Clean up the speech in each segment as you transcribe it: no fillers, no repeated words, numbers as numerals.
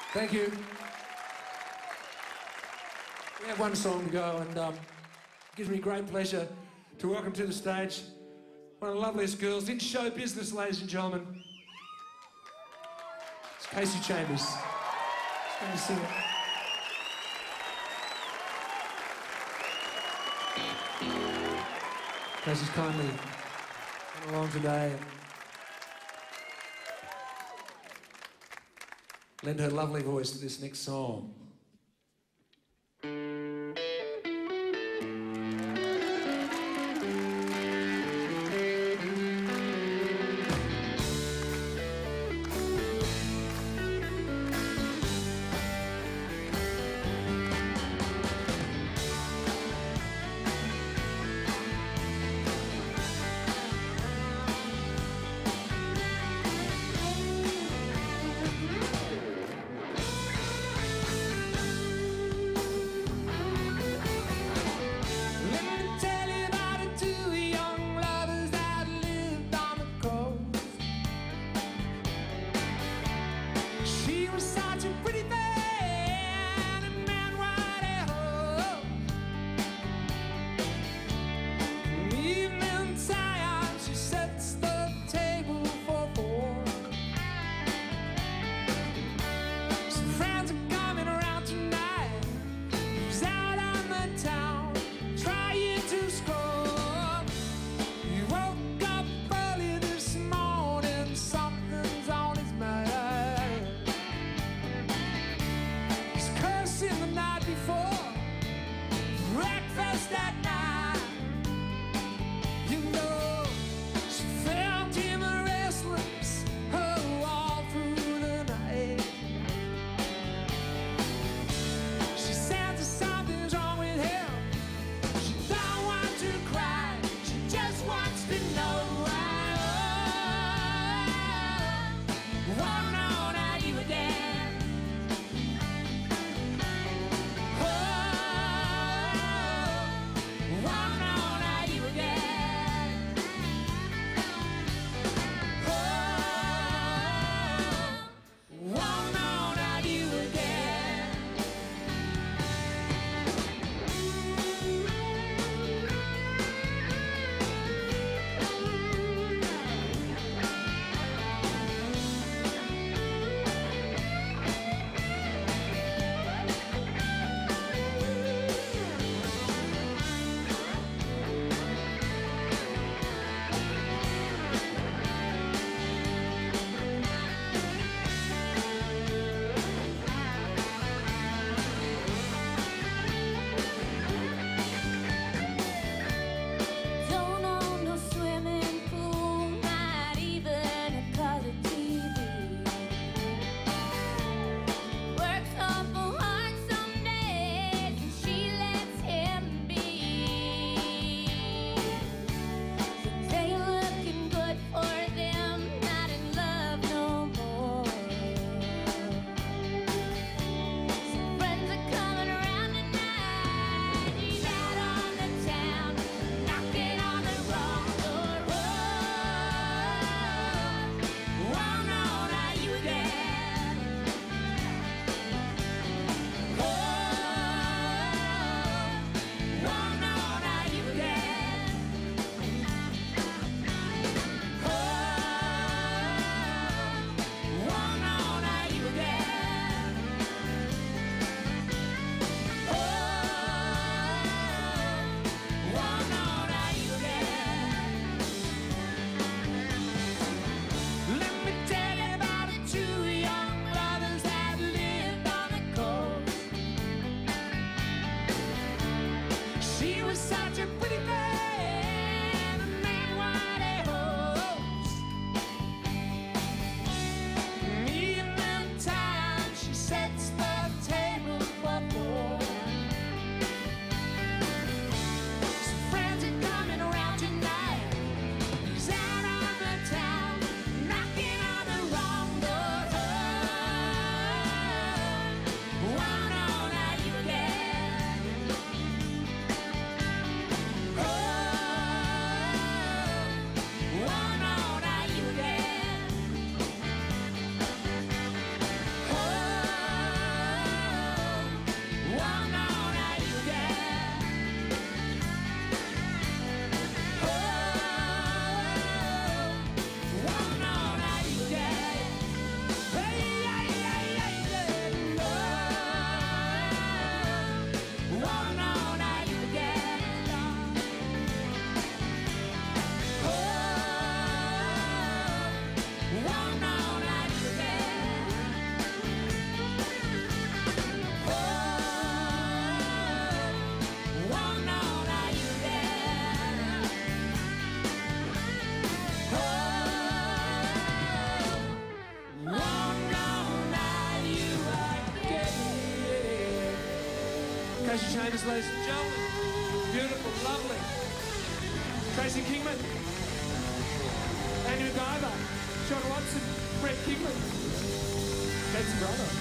Thank you. We have one song to go, and it gives me great pleasure to welcome to the stage one of the loveliest girls in show business, ladies and gentlemen. It's Kasey Chambers. She's going to sing it. Kasey's kindly come along today and lend her lovely voice to this next song. Kasey Chambers, ladies and gentlemen. Beautiful, lovely. Tracy Kingman. McIvor. John Watson. Brett Kingman. That's your brother.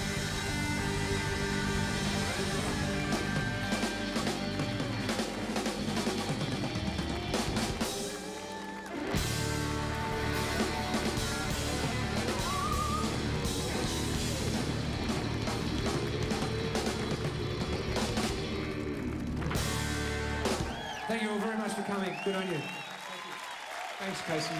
Thank you all very much for coming. Good on you. Thank you. Thanks, Kasey.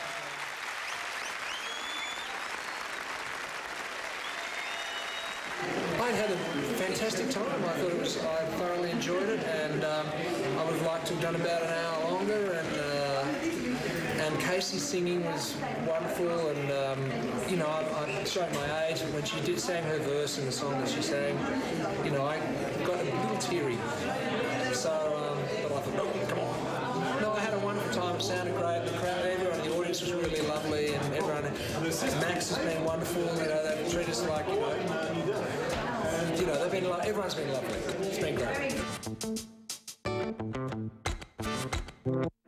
I had a fantastic time. I thoroughly enjoyed it, and I would have liked to have done about an hour longer. And Kasey's singing was wonderful, and you know, I showed my age, and when she sang her verse in the song that she sang, you know, I got a little teary. So, but I thought, no, come on. No, I had a wonderful time. It sounded great. The crowd, everyone in the audience was really lovely, and everyone. Max has been wonderful. You know, they've treated us like, they've been. Everyone's been lovely. It's been great.